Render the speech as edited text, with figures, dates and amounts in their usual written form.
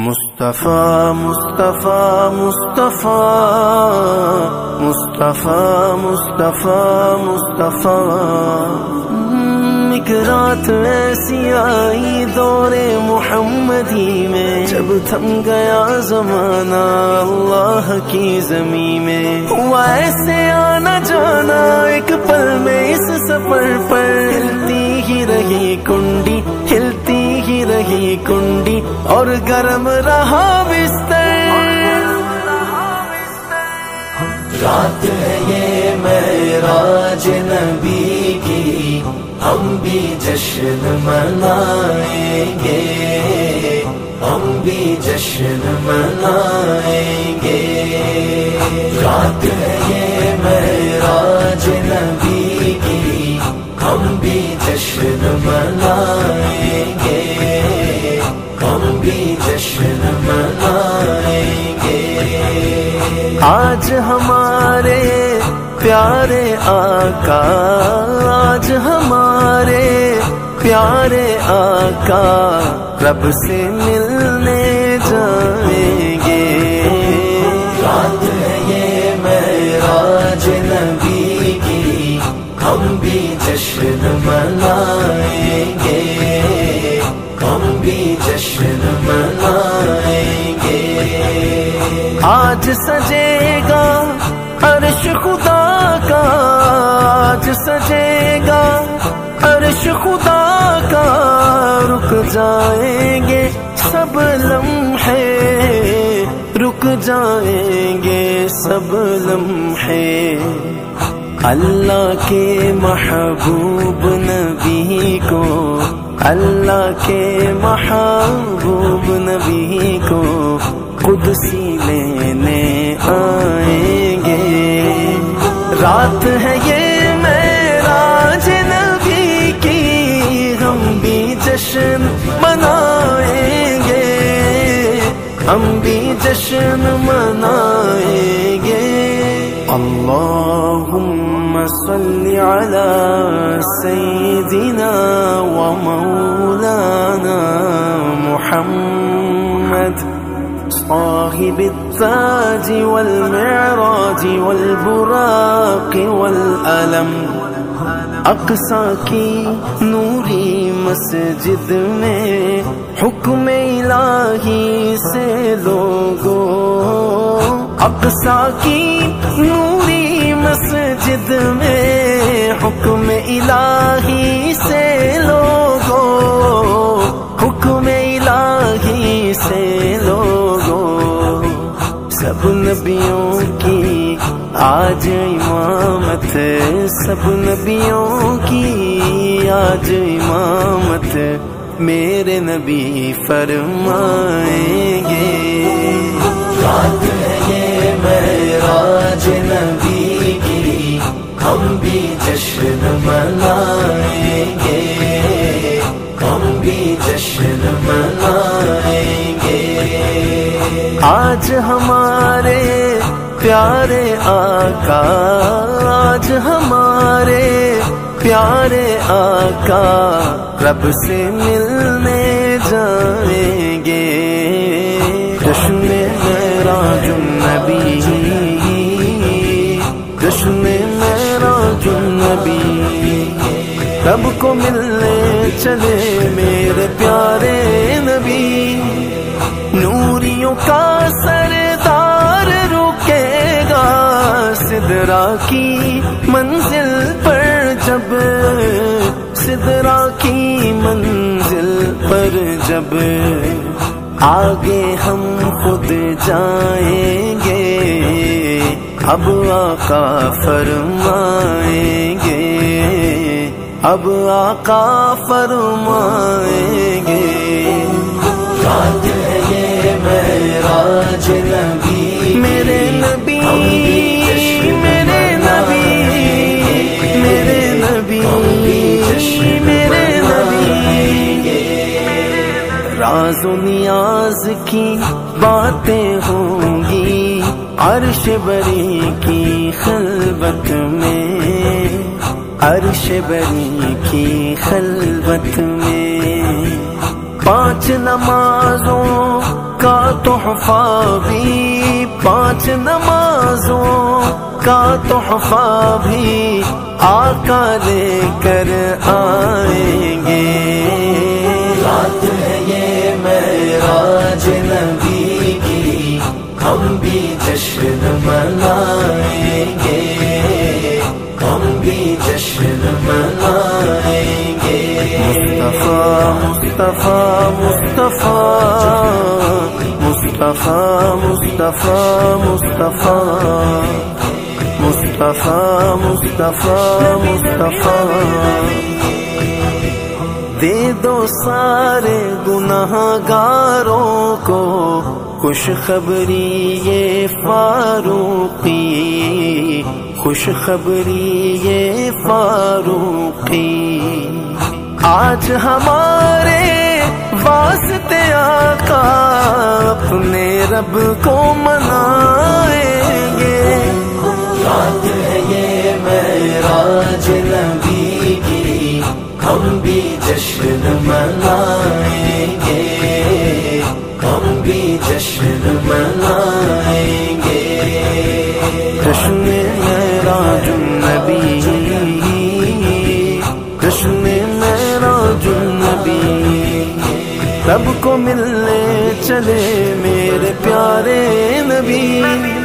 مصطفیٰ مصطفیٰ مصطفیٰ مصطفیٰ مصطفیٰ مصطفیٰ ایک رات ایسی آئی دور محمدی میں، جب تھم گیا زمانہ اللہ کی زمین میں، ہوا ایسے آنا جانا ایک پل میں اس سفر پر، ہلتی ہی رہی کنڈی ہلتی ہی رہی کنڈی اور گرم رہا بستر۔ رات ہے یہ معراج نبی کی، ہم بھی جشن منائیں گے، ہم بھی جشن منائیں گے۔ رات ہے یہ معراج نبی کی، ہم بھی جشن منائیں گے، ہم بھی جشن منائیں گے۔ آج ہمارے پیارے آقا، آج ہمارے پیارے آقا رب سے ملنے جائیں گے۔ رات ہے یہ معراج نبی کی، ہم بھی جشن منائیں گے، ہم بھی جشن منائیں گے۔ آج سجے گا عرش خدا کا، آج سجے گا عرش خدا کا، رک جائیں گے سب لمحے، رک جائیں گے سب لمحے۔ اللہ کے محبوب نبی کو، اللہ کے محبوب نبی کو قدسی لینے آئیں گے۔ رات ہے یہ معراج نبی کی، ہم بھی جشن منائیں گے، ہم بھی جشن منائیں گے۔ اللہم صل علی سیدنا و مولانا محمد صاحب التاج والمعراج والبراق والعلم۔ اقصی کی نوری مسجد میں حکم الہی سے لوگو، اقصی کی نوری مسجد میں حکم الہی سے لوگو، حکم الہی سے لوگو۔ سب نبیوں کی آج امامت، سب نبیوں کی آج امامت، میرے نبی فرمائیں گے۔ رات ہے یہ معراج نبی کی، ہم بھی جشن منائیں گے، ہم بھی جشن منائیں گے۔ آج ہمارے پیارے آقا، آج ہمارے پیارے آقا رب سے ملنے جائیں گے۔ جشن معراج النبی، جشن معراج النبی، رب کو ملنے چلے میرے پیارے نبی۔ نوریوں کا سردار رکے گا سدرا کی منزل پر، جب سدرا کی منزل پر جب آگے ہم خود جائیں گے، اب آقا فرمائیں گے، اب آقا فرمائیں گے۔ رات ہے یہ معراج نبی، میرے نبی میرے نبی میرے نبی میرے نبی۔ راز و نیاز کی باتیں ہوں گی عرش بری کی خلوت میں، عرش بری کی خلوت میں۔ 5 نمازوں کا تحفہ بھی، 5 نمازوں کا تحفہ بھی آقا لے کر آئیں گے۔ رات ہے یہ معراج نبی کی، ہم بھی جشن منائیں گے، ہم بھی جشن منائیں گے۔ مصطفیٰ مصطفیٰ مصطفیٰ مصطفیٰ مصطفیٰ مصطفیٰ مصطفیٰ مصطفیٰ دے دو سارے گناہ گاروں کو خوشخبری یہ فاروقی، خوشخبری یہ فاروقی۔ آج ہمارے واسطے آقا اپنے رب کو منائیں گے۔ رات ہے یہ معراج نبی کی، ہم بھی جشن منائیں گے، ہم بھی جشن منائیں گے۔ جشن معراج النبی، جشن معراج النبی، رب کو ملنے چلے میرے پیارے نبی۔